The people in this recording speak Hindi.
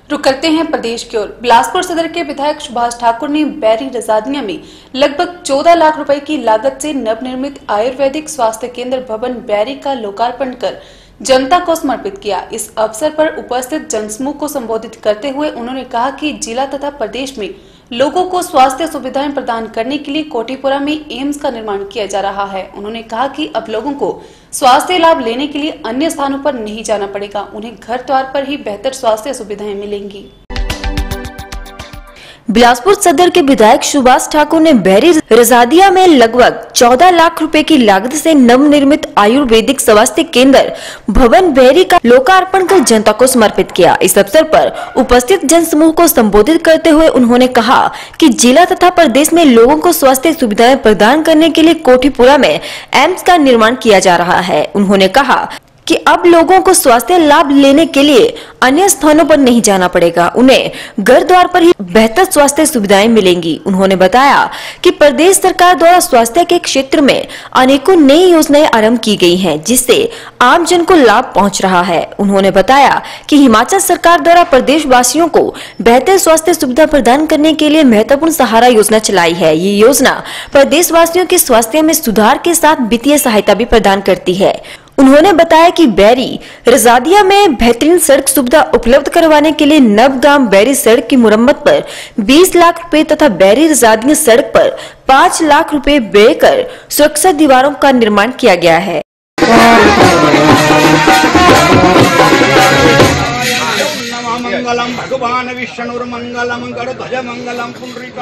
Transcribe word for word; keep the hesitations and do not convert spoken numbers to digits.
रुक करते हैं प्रदेश की ओर। बिलासपुर सदर के विधायक सुभाष ठाकुर ने बैरी रजादिया में लगभग चौदह लाख रुपए की लागत से नवनिर्मित आयुर्वेदिक स्वास्थ्य केंद्र भवन बैरी का लोकार्पण कर जनता को समर्पित किया। इस अवसर पर उपस्थित जनसमूह को संबोधित करते हुए उन्होंने कहा कि जिला तथा प्रदेश में लोगों को स्वास्थ्य सुविधाएं प्रदान करने के लिए कोटीपुरा में एम्स का निर्माण किया जा रहा है। उन्होंने कहा कि अब लोगों को स्वास्थ्य लाभ लेने के लिए अन्य स्थानों पर नहीं जाना पड़ेगा, उन्हें घर द्वार पर ही बेहतर स्वास्थ्य सुविधाएं मिलेंगी। बिलासपुर सदर के विधायक सुभाष ठाकुर ने बैरी रजादिया में लगभग चौदह लाख रुपए की लागत से नवनिर्मित आयुर्वेदिक स्वास्थ्य केंद्र भवन बैरी का लोकार्पण कर जनता को समर्पित किया। इस अवसर पर उपस्थित जनसमूह को संबोधित करते हुए उन्होंने कहा कि जिला तथा प्रदेश में लोगों को स्वास्थ्य सुविधाएं प्रदान करने के लिए कोठीपुरा में एम्स का निर्माण किया जा रहा है। उन्होंने कहा कि अब लोगों को स्वास्थ्य लाभ लेने के लिए अन्य स्थानों पर नहीं जाना पड़ेगा, उन्हें घर द्वार पर ही बेहतर स्वास्थ्य सुविधाएं मिलेंगी। उन्होंने बताया कि प्रदेश सरकार द्वारा स्वास्थ्य के क्षेत्र में अनेकों नई योजनाएं आरंभ की गई हैं, जिससे आम जन को लाभ पहुंच रहा है। उन्होंने बताया कि हिमाचल सरकार द्वारा प्रदेश वासियों को बेहतर स्वास्थ्य सुविधा प्रदान करने के लिए महत्वपूर्ण सहारा योजना चलाई है। ये योजना प्रदेश वासियों के स्वास्थ्य में सुधार के साथ वित्तीय सहायता भी प्रदान करती है। उन्होंने बताया कि बैरी रजादिया में बेहतरीन सड़क सुविधा उपलब्ध करवाने के लिए नवगाम बैरी सड़क की मुरम्मत पर बीस लाख रुपए तथा बैरी रजादिया सड़क पर पाँच लाख रुपए व्यय कर सुरक्षा दीवारों का निर्माण किया गया है। मंगलम भगवान विष्णु मंगलम गरुड़ मंगलम पुंडरीका